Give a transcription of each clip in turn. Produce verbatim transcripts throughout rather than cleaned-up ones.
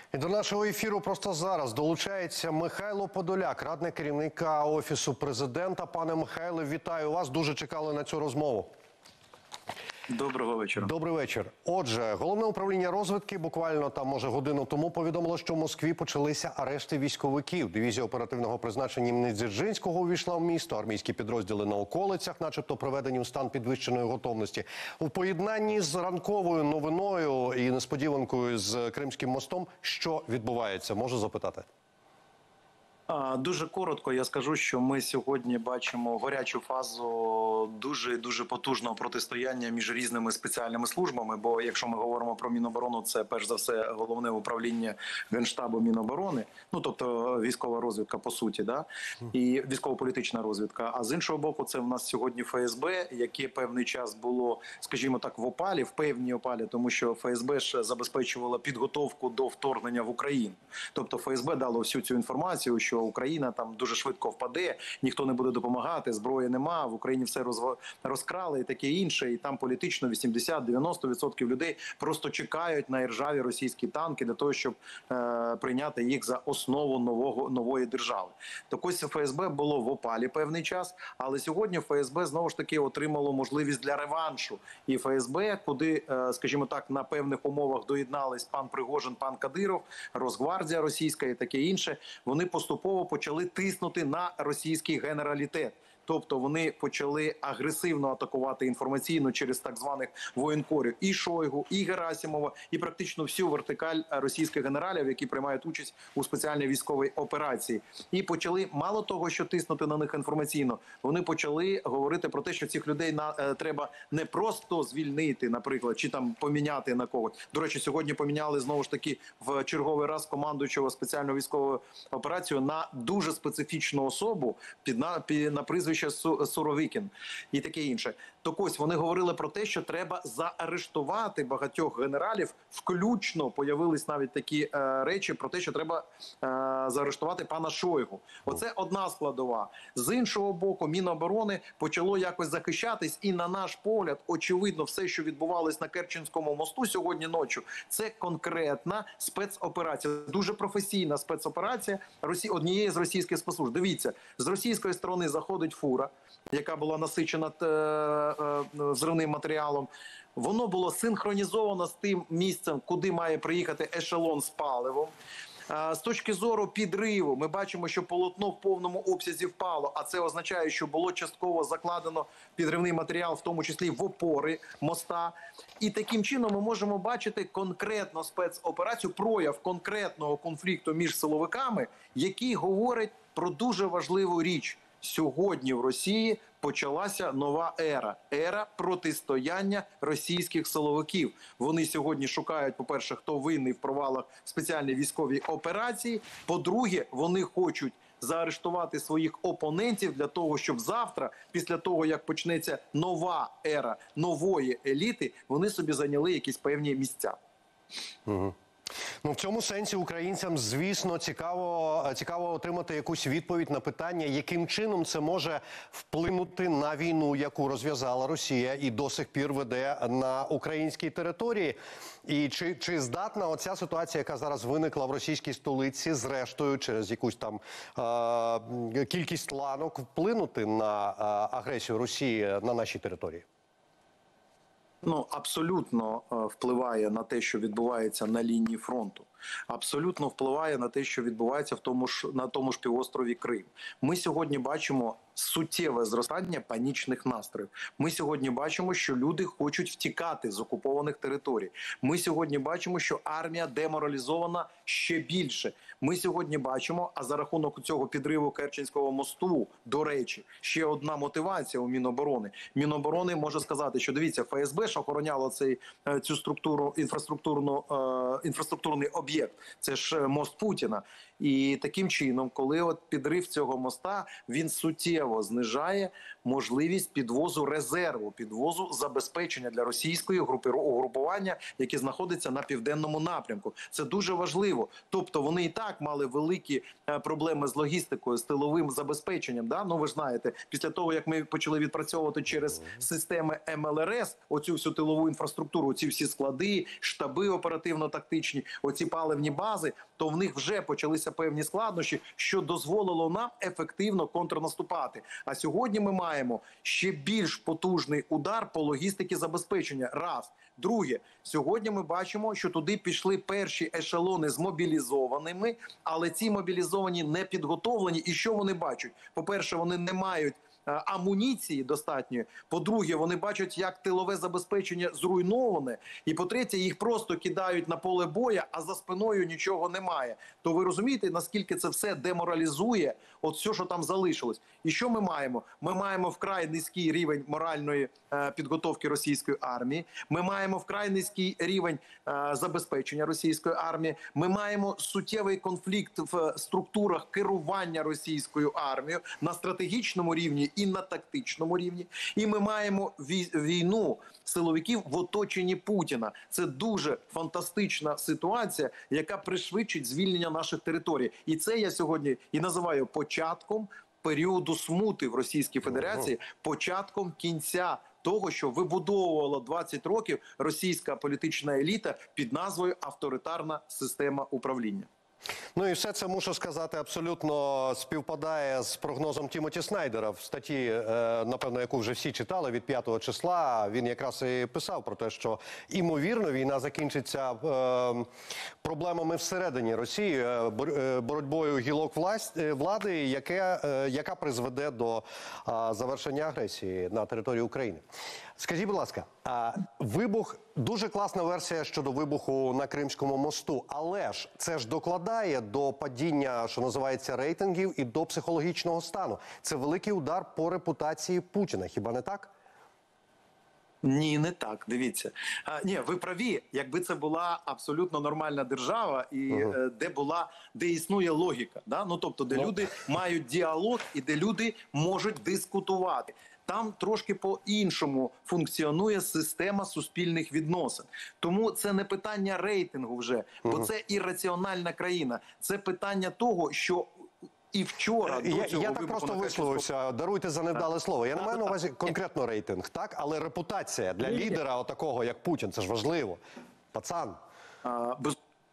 І до нашого ефіру просто зараз долучається Михайло Подоляк, радник керівника Офісу Президента. Пане Михайле, вітаю вас. Дуже чекали на цю розмову. Доброго вечора. Добрий вечір. Отже, Головне управління розвідки буквально там, може, годину тому повідомило, що в Москві почалися арешти військовиків. Дивізія оперативного призначення імені Дзержинського увійшла в місто. Армійські підрозділи на околицях, начебто приведені в стан підвищеної готовності. У поєднанні з ранковою новиною і несподіванкою з Кримським мостом, що відбувається? Можу запитати? Дуже коротко я скажу, що ми сьогодні бачимо гарячу фазу дуже-дуже потужного протистояння між різними спеціальними службами, бо якщо ми говоримо про Міноборону, це перш за все головне управління Генштабу Міноборони, ну тобто військова розвідка по суті, да? І військово-політична розвідка, а з іншого боку це в нас сьогодні Ф С Б, яке певний час було, скажімо так, в опалі, в певній опалі, тому що Ф С Б ж забезпечувала підготовку до вторгнення в Україну. Тобто Ф С Б дало всю цю інформацію, що Україна там дуже швидко впаде, ніхто не буде допомагати, зброї нема, в Україні все розкрали і таке інше, і там політично вісімдесят-дев'яносто відсотків людей просто чекають на іржаві російські танки для того, щоб е, прийняти їх за основу нового, нової держави. Так ось Ф С Б було в опалі певний час, але сьогодні Ф С Б знову ж таки отримало можливість для реваншу. І Ф С Б, куди, е, скажімо так, на певних умовах доєднались пан Пригожин, пан Кадиров, Росгвардія російська і таке інше, вони поступово почали тиснути на російський генералітет. Тобто вони почали агресивно атакувати інформаційно через так званих воєнкорів і Шойгу, і Герасимова, і практично всю вертикаль російських генералів, які приймають участь у спеціальній військовій операції. І почали, мало того, що тиснути на них інформаційно, вони почали говорити про те, що цих людей на, е, треба не просто звільнити, наприклад, чи там поміняти на когось. До речі, сьогодні поміняли знову ж таки в черговий раз командуючого спеціальну військову операцію на дуже специфічну особу під на, під, на прізвище Суровікін і таке інше. Так ось вони говорили про те, що треба заарештувати багатьох генералів, включно появились навіть такі е, речі про те, що треба е, заарештувати пана Шойгу. Оце одна складова. З іншого боку, Міноборони почало якось захищатись, і на наш погляд, очевидно, все, що відбувалось на Керченському мосту сьогодні ночі, це конкретна спецоперація, дуже професійна спецоперація Росії, однієї з російських спецслужб. Дивіться, з російської сторони заходить фура, яка була насичена е, е, взривним матеріалом. Воно було синхронізовано з тим місцем, куди має приїхати ешелон з паливом. З точки зору підриву ми бачимо, що полотно в повному обсязі впало, а це означає, що було частково закладено підривний матеріал, в тому числі в опори моста. І таким чином ми можемо бачити конкретно спецоперацію, прояв конкретного конфлікту між силовиками, який говорить про дуже важливу річ. Сьогодні в Росії почалася нова ера. Ера протистояння російських силовиків. Вони сьогодні шукають, по-перше, хто винний в провалах спеціальної військової операції. По-друге, вони хочуть заарештувати своїх опонентів для того, щоб завтра, після того, як почнеться нова ера нової еліти, вони собі зайняли якісь певні місця. Угу. Ну, в цьому сенсі українцям, звісно, цікаво, цікаво отримати якусь відповідь на питання, яким чином це може вплинути на війну, яку розв'язала Росія і до сих пір веде на українській території. І чи, чи здатна оця ситуація, яка зараз виникла в російській столиці, зрештою, через якусь там е кількість ланок, вплинути на е агресію Росії на нашій території? Ну, абсолютно е, впливає на те, що відбувається на лінії фронту. Абсолютно впливає на те, що відбувається в тому ж, на тому ж півострові Крим. Ми сьогодні бачимо суттєве зростання панічних настроїв. Ми сьогодні бачимо, що люди хочуть втікати з окупованих територій. Ми сьогодні бачимо, що армія деморалізована ще більше. Ми сьогодні бачимо, а за рахунок цього підриву Керченського мосту, до речі, ще одна мотивація у Міноборони. Міноборони може сказати, що дивіться, Ф С Б ж охороняло цей, цю структуру, інфраструктурну, е, інфраструктурний об'єкт. Це ж мост Путіна. І таким чином, коли от підрив цього моста, він суттєво знижає можливість підвозу резерву, підвозу забезпечення для російської групи угрупування, яке знаходиться на південному напрямку. Це дуже важливо. Тобто вони і так мали великі проблеми з логістикою, з тиловим забезпеченням. Да? Ну ви ж знаєте, після того, як ми почали відпрацьовувати через системи ем ел ер ес, оцю всю тилову інфраструктуру, ці всі склади, штаби оперативно-тактичні, оці паливні бази, то в них вже почалися певні складнощі, що дозволило нам ефективно контрнаступати. А сьогодні ми маємо ще більш потужний удар по логістиці забезпечення. Раз. Друге, сьогодні ми бачимо, що туди пішли перші ешелони з мобілізованими, але ці мобілізовані не підготовлені. І що вони бачать? По-перше, вони не мають амуніції достатньої. По-друге, вони бачать, як тилове забезпечення зруйноване. І по-третє, їх просто кидають на поле боя, а за спиною нічого немає. То ви розумієте, наскільки це все деморалізує от все, що там залишилось. І що ми маємо? Ми маємо вкрай низький рівень моральної е, підготовки російської армії. Ми маємо вкрай низький рівень е, забезпечення російської армії. Ми маємо суттєвий конфлікт в структурах керування російською армією на стратегічному рівні і на тактичному рівні. І ми маємо війну силовиків в оточенні Путіна. Це дуже фантастична ситуація, яка пришвидшить звільнення наших територій. І це я сьогодні і називаю початком періоду смути в Російській Федерації, початком кінця того, що вибудовувала двадцять років російська політична еліта під назвою авторитарна система управління. Ну і все це, мушу сказати, абсолютно співпадає з прогнозом Тімоті Снайдера в статті, напевно, яку вже всі читали, від п'ятого числа. Він якраз і писав про те, що, імовірно, війна закінчиться проблемами всередині Росії, боротьбою гілок влади, яке, яка призведе до завершення агресії на території України. Скажіть, будь ласка, вибух, дуже класна версія щодо вибуху на Кримському мосту, але ж це ж докладає до падіння, що називається, рейтингів і до психологічного стану. Це великий удар по репутації Путіна, хіба не так? Ні, не так. Дивіться. А, ні, ви праві. Якби це була абсолютно нормальна держава, і угу. е, де була, де існує логіка, да? Ну тобто, де ну. люди мають діалог і де люди можуть дискутувати. Там трошки по-іншому функціонує система суспільних відносин. Тому це не питання рейтингу вже, бо угу. це ірраціональна країна. Це питання того, що і вчора до я, цього я так просто висловився, даруйте за невдале слово. Я не маю на увазі конкретно рейтинг, так? Але репутація для лідера отакого, як Путін, це ж важливо. Пацан. А, без...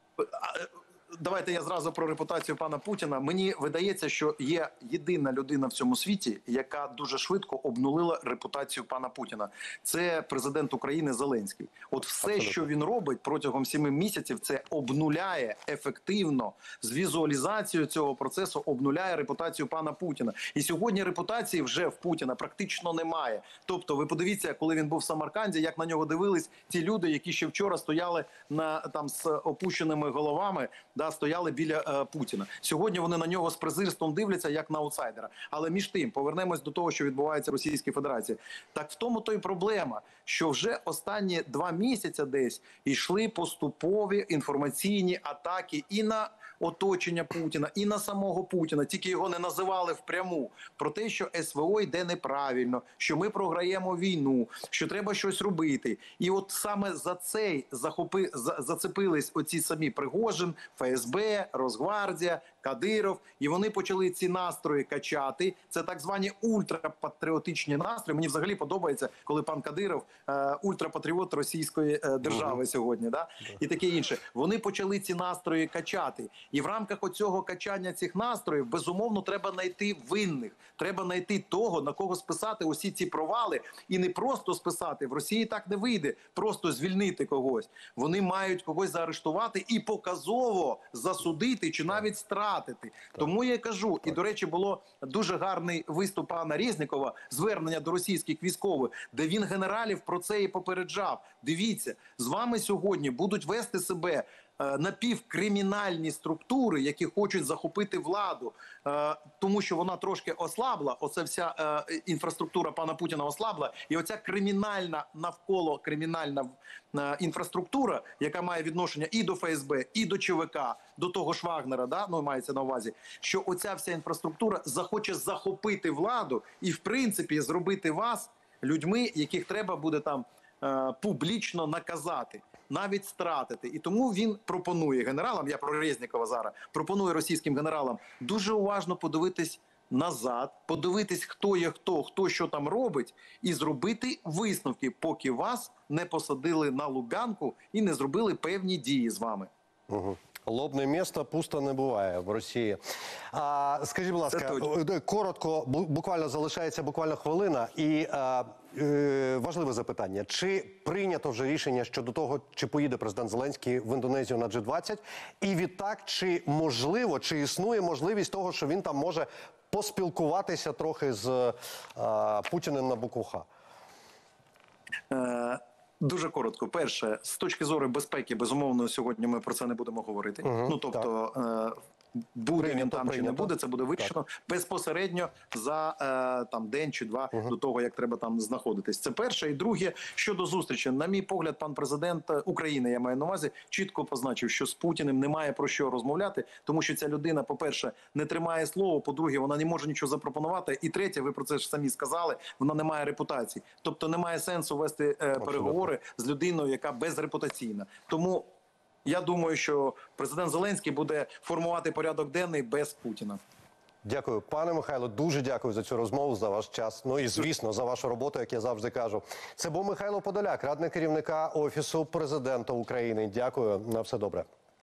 Давайте я зразу про репутацію пана Путіна. Мені видається, що є єдина людина в цьому світі, яка дуже швидко обнулила репутацію пана Путіна. Це президент України Зеленський. От все, Абсолютно. що він робить протягом семи місяців, це обнуляє ефективно, з візуалізацією цього процесу обнуляє репутацію пана Путіна. І сьогодні репутації вже в Путіна практично немає. Тобто, ви подивіться, коли він був в Самарканді, як на нього дивились ті люди, які ще вчора стояли на, там, з опущеними головами, да, стояли біля е, Путіна. Сьогодні вони на нього з презирством дивляться, як на аутсайдера. Але між тим, повернемось до того, що відбувається в Російській Федерації. Так в тому то й проблема, що вже останні два місяці десь йшли поступові інформаційні атаки і на оточення Путіна, і на самого Путіна, тільки його не називали впряму, про те, що ес ве о йде неправильно, що ми програємо війну, що треба щось робити. І от саме за цей захопи, за, зацепились оці самі Пригожин, еф ес бе, Росгвардія, Кадиров, і вони почали ці настрої качати. Це так звані ультрапатріотичні настрої. Мені взагалі подобається, коли пан Кадиров е, ультрапатріот російської е, держави сьогодні, да? І таке інше. Вони почали ці настрої качати. І в рамках оцього качання цих настроїв, безумовно, треба знайти винних. Треба знайти того, на кого списати усі ці провали. І не просто списати. В Росії так не вийде. Просто звільнити когось. Вони мають когось заарештувати і показово засудити чи навіть стратити. Так. Тому я кажу, так. І, до речі, було дуже гарний виступ пана Резнікова, звернення до російських військових, де він генералів про це і попереджав. Дивіться, з вами сьогодні будуть вести себе е, напівкримінальні структури, які хочуть захопити владу, е, тому що вона трошки ослабла, оце вся е, інфраструктура пана Путіна ослабла, і оця кримінальна, навколо кримінальна е, інфраструктура, яка має відношення і до ФСБ, і до ЧВК, до того ж Вагнера, да, ну мається на увазі, що оця вся інфраструктура захоче захопити владу і, в принципі, зробити вас людьми, яких треба буде там е, публічно наказати, навіть стратити. І тому він пропонує генералам, я про Резнікова зараз, пропонує російським генералам дуже уважно подивитись назад, подивитись, хто є хто, хто що там робить, і зробити висновки, поки вас не посадили на Лубянку і не зробили певні дії з вами. Угу. Лобне місто пусто не буває в Росії. А, скажіть, будь ласка, коротко, буквально залишається буквально хвилина. І а, е, важливе запитання. Чи прийнято вже рішення щодо того, чи поїде президент Зеленський в Індонезію на джі двадцять? І відтак, чи можливо, чи існує можливість того, що він там може поспілкуватися трохи з а, Путіним на букву Х? Е Дуже коротко. Перше, з точки зору безпеки, безумовно, сьогодні ми про це не будемо говорити. Угу, ну, тобто, е, буде прийнято, він там прийнято. Чи не буде, це буде вирішено так. безпосередньо за е, там день чи два угу. до того, як треба там знаходитись. Це перше. І друге, щодо зустрічі. На мій погляд, пан президент України, я маю на увазі, чітко позначив, що з Путіним немає про що розмовляти, тому що ця людина, по-перше, не тримає слово, по-друге, вона не може нічого запропонувати, і третє, ви про це ж самі сказали, вона не має репутації. Тобто немає сенсу вести е, переговори з людиною, яка безрепутаційна. Тому я думаю, що президент Зеленський буде формувати порядок денний без Путіна. Дякую, пане Михайло, дуже дякую за цю розмову, за ваш час. Ну і, звісно, за вашу роботу, як я завжди кажу. Це був Михайло Подоляк, радник керівника Офісу президента України. Дякую, на все добре.